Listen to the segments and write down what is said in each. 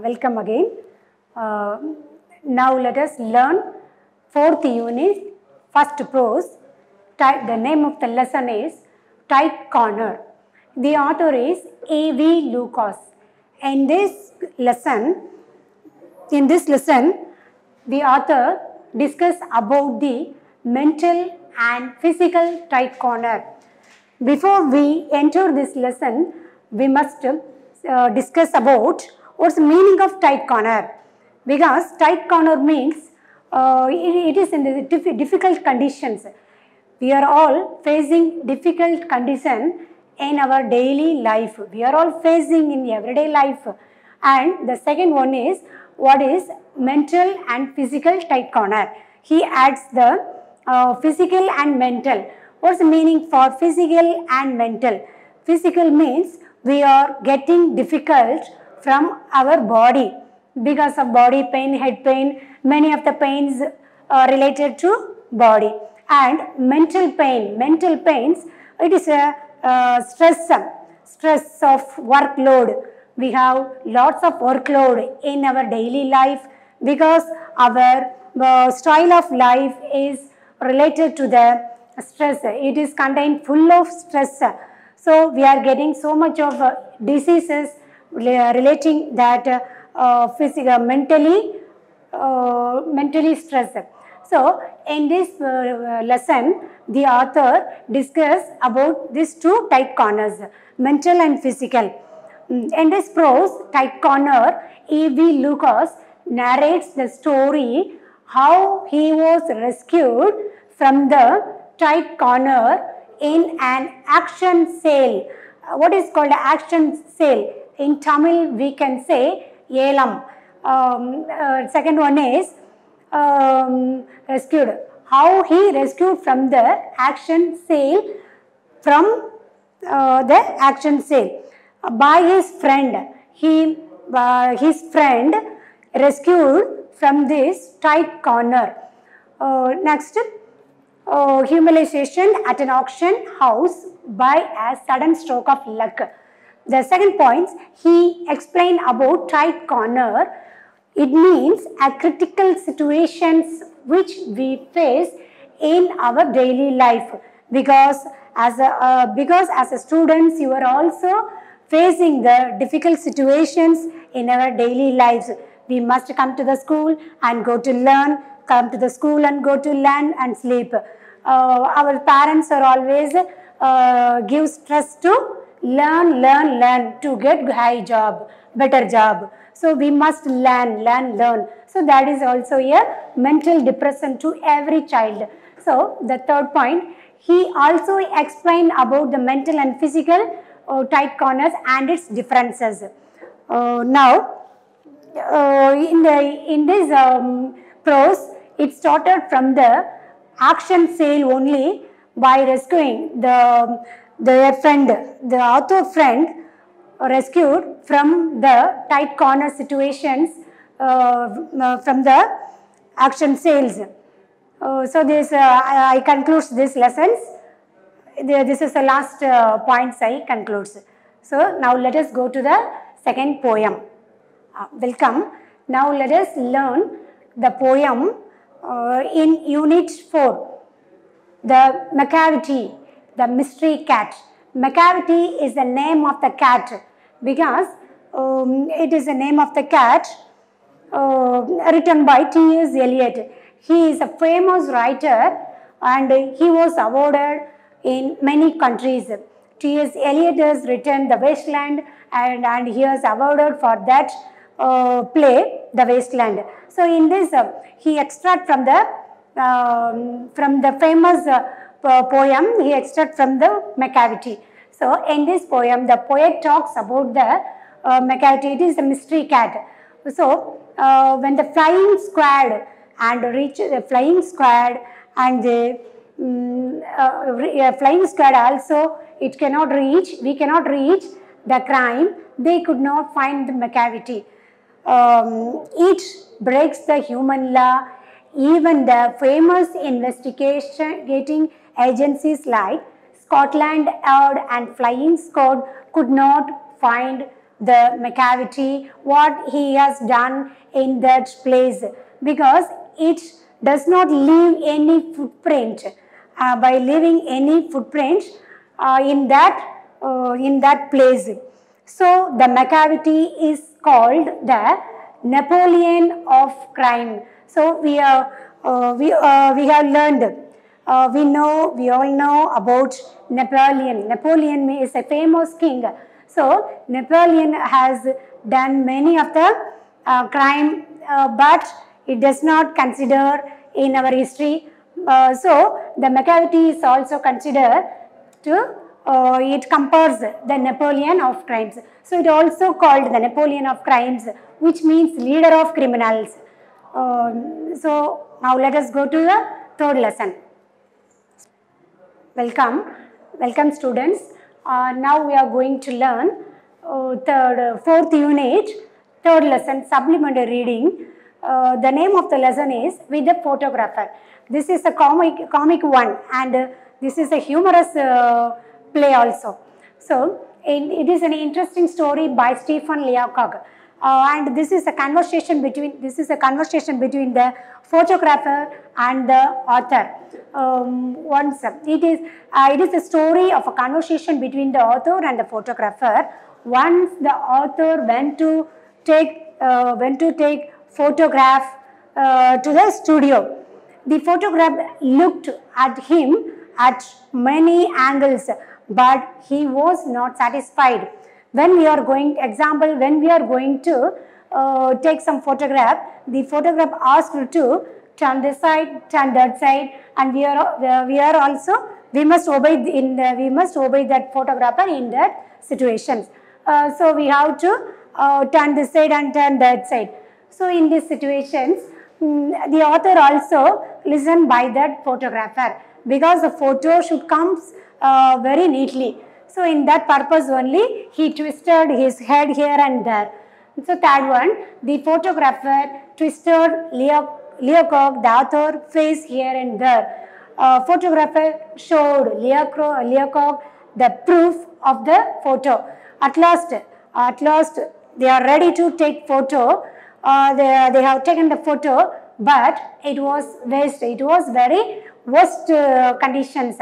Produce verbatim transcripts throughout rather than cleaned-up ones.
welcome again. Uh, now let us learn fourth unit, first prose. The name of the lesson is Tight Corner. The author is A V Lucas. In this lesson, in this lesson, the author discuss about the mental and physical tight corner. Before we enter this lesson, we must uh, discuss about what's the meaning of tight corner. Because tight corner means uh, it, it is in the diff difficult conditions. We are all facing difficult condition in our daily life. We are all facing in everyday life. And the second one is what is mental and physical tight corner. He adds the uh, physical and mental. What's the meaning for physical and mental? Physical means we are getting difficult from our body because of body pain, head pain, many of the pains are related to body. And mental pain, mental pains, it is a uh, stress, stress of workload. We have lots of workload in our daily life because our uh, style of life is related to the stress. It is contained full of stress. So we are getting so much of uh, diseases relating that uh, uh, physical, mentally, uh, mentally stress. So in this uh, lesson, the author discuss about these two tight corners, mental and physical. In this prose, Tight Corner, A V Lucas narrates the story how he was rescued from the tight corner in an action sale. Uh, what is called an action sale? In Tamil, we can say Yelam. Um, uh, second one is um, rescued. How he rescued from the action sale, from uh, the action sale. Uh, by his friend. He, uh, his friend rescued from this tight corner. Uh, next, uh, humiliation at an auction house by a sudden stroke of luck. The second point, he explained about tight corner. It means a critical situations which we face in our daily life, because as a, uh, because as a students you are also facing the difficult situations in our daily lives. We must come to the school and go to learn, come to the school and go to learn and sleep. Uh, our parents are always uh, give stress to learn, learn, learn to get high job, better job. So we must learn, learn, learn. So that is also a mental depression to every child. So the third point, he also explained about the mental and physical uh, tight corners and its differences. Uh, now, uh, in the in this um, prose, it started from the action sale only by rescuing the the friend, the author friend rescued from the tight corner situations uh, from the action sales. Uh, so this uh, I, I conclude this lessons. This is the last uh, points I concludes. So now let us go to the second poem. Uh, welcome. Now let us learn the poem uh, in unit four. The Macavity, the mystery cat. Macavity is the name of the cat because um, it is the name of the cat uh, written by T S Eliot. He is a famous writer and he was awarded in many countries. T S Eliot has written The Wasteland and, and he was awarded for that uh, play, The Wasteland. So in this, uh, he extract from the um, from the famous uh, poem, he extract from the Macavity. So in this poem, the poet talks about the uh, Macavity. It is a mystery cat. So uh, when the flying squad and reach the flying squad and the um, uh, flying squad also, it cannot reach, we cannot reach the crime, they could not find the Macavity. Um, it breaks the human law. Even the famous investigating agencies like Scotland Yard and Flying Squad could not find the Macavity, what he has done in that place, because it does not leave any footprint. Uh, by leaving any footprint uh, in that uh, in that place. So the Macavity is called the Napoleon of crime. So we are uh, we uh, we have learned. Uh, we know we all know about Napoleon. Napoleon is a famous king. So Napoleon has done many of the uh, crime, uh, but it does not consider in our history. Uh, so the Macavity is also considered to, uh, it compares the Napoleon of crimes. So it also called the Napoleon of crimes, which means leader of criminals. Uh, so now let us go to the third lesson. Welcome, welcome students. Uh, now we are going to learn uh, third, uh, fourth unit, third lesson, supplementary reading. Uh, the name of the lesson is With the Photographer. This is a comic, comic one, and uh, this is a humorous uh, play also. So, it, it is an interesting story by Stephen Leacock, uh, and this is a conversation between this is a conversation between the photographer and the author. Um, once it is uh, it is a story of a conversation between the author and the photographer. Once the author went to take uh, went to take photograph uh, to the studio. The photograph looked at him at many angles, but he was not satisfied. When we are going, example, when we are going to uh, take some photograph, the photograph asked to turn this side, turn that side, and we are we are also we must obey in the, we must obey that photographer in that situations. Uh, so we have to uh, turn this side and turn that side. So in these situations, mm, the author also listened by that photographer, because the photo should come uh, very neatly. So in that purpose only, he twisted his head here and there. So third one, the photographer twisted Leo, Leacock, the author, face here and there. Uh, photographer showed Leacock the proof of the photo. At last, at last, they are ready to take photo. Uh, they, they have taken the photo, but it was waste. It was very worst uh, conditions.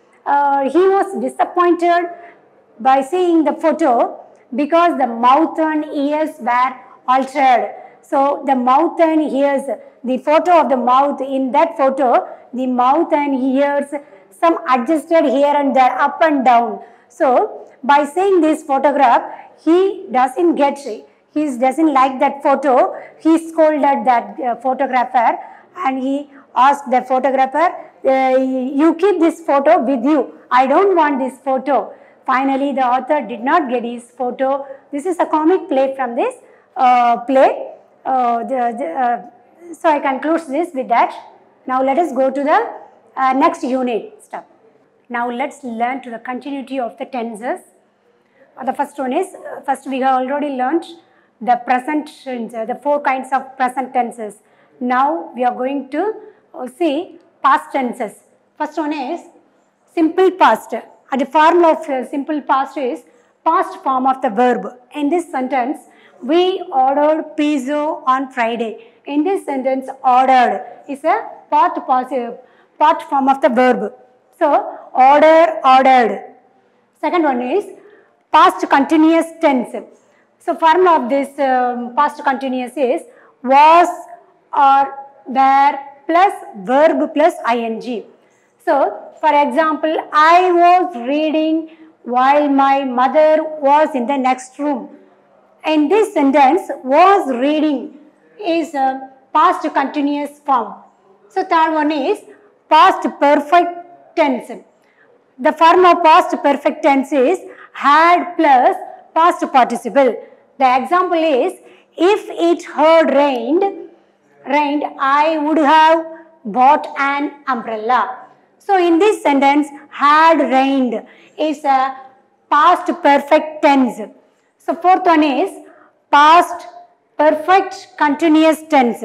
Uh, he was disappointed by seeing the photo because the mouth and ears were altered. So the mouth and ears, the photo of the mouth, in that photo, the mouth and ears, some adjusted here and there, up and down. So by seeing this photograph, he doesn't get it. He doesn't like that photo. He scolded that uh, photographer, and he asked the photographer, uh, you keep this photo with you. I don't want this photo. Finally, the author did not get his photo. This is a comic play from this uh, play. Uh, the, the, uh, so I conclude this with that. Now let us go to the uh, next unit. Stop. Now let's learn to the continuity of the tenses. Uh, the first one is, uh, first we have already learned the present tense, the four kinds of present tenses. Now we are going to uh, see past tenses. First one is simple past. Uh, the form of uh, simple past is past form of the verb. In this sentence, we ordered pizza on Friday. In this sentence, ordered is a part passive, part form of the verb. So, order, ordered. Second one is past continuous tense. So, form of this um, past continuous is was or were plus verb plus ing. So, for example, I was reading while my mother was in the next room. In this sentence, was reading is a past continuous form. So, third one is past perfect tense. The form of past perfect tense is had plus past participle. The example is, if it had rained, rained, I would have bought an umbrella. So, in this sentence, had rained is a past perfect tense. So, fourth one is past perfect continuous tense.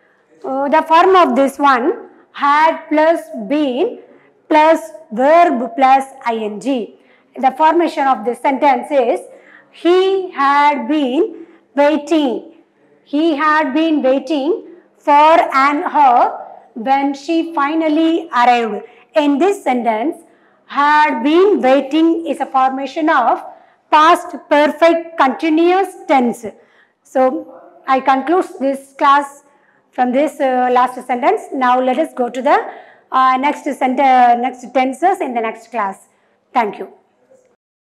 Uh, the form of this one, had plus been plus verb plus ing. The formation of this sentence is, He had been waiting. He had been waiting for an hour when she finally arrived. In this sentence, had been waiting is a formation of past perfect continuous tense. So, I conclude this class from this uh, last sentence. Now, let us go to the uh, next, center, next tenses in the next class. Thank you.